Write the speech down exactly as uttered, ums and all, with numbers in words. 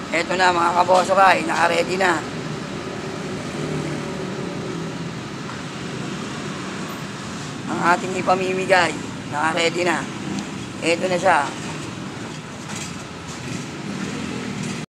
Eto na mga kaboso kay, naka-ready na. Ang ating ipamimigay, naka-ready na. Eto na siya.